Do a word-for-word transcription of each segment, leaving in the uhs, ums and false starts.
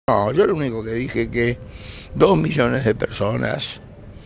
No, yo lo único que dije que dos millones de personas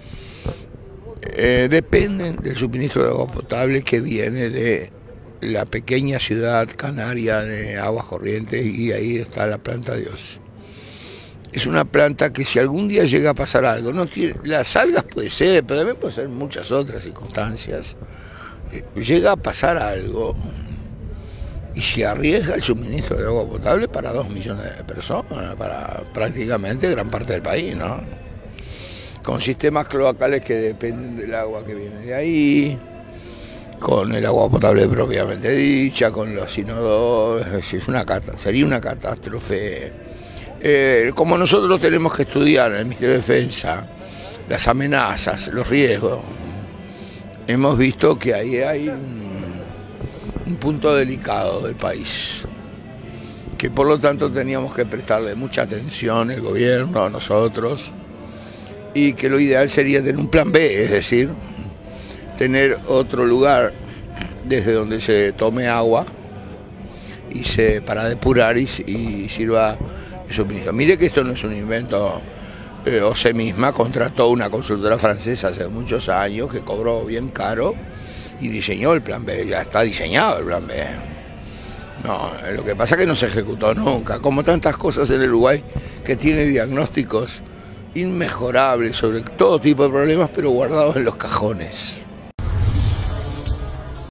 eh, dependen del suministro de agua potable que viene de la pequeña ciudad canaria de Aguas Corrientes, y ahí está la planta Dios. Es una planta que si algún día llega a pasar algo, no tiene, las algas puede ser, pero también puede ser muchas otras circunstancias, llega a pasar algo y se arriesga el suministro de agua potable para dos millones de personas, para prácticamente gran parte del país, ¿no? Con sistemas cloacales que dependen del agua que viene de ahí, con el agua potable propiamente dicha, con los inodoros, es una, sería una catástrofe. Eh, como nosotros tenemos que estudiar en el Ministerio de Defensa las amenazas, los riesgos, hemos visto que ahí hay un, un punto delicado del país, que por lo tanto teníamos que prestarle mucha atención el gobierno, nosotros, y que lo ideal sería tener un plan B, es decir, tener otro lugar desde donde se tome agua y se para depurar y, y sirva de suministro. Mire que esto no es un invento. eh, O C misma contrató una consultora francesa hace muchos años que cobró bien caro y diseñó el plan B. Ya está diseñado el plan B. No, lo que pasa es que no se ejecutó nunca, como tantas cosas en el Uruguay que tiene diagnósticos inmejorables sobre todo tipo de problemas, pero guardados en los cajones.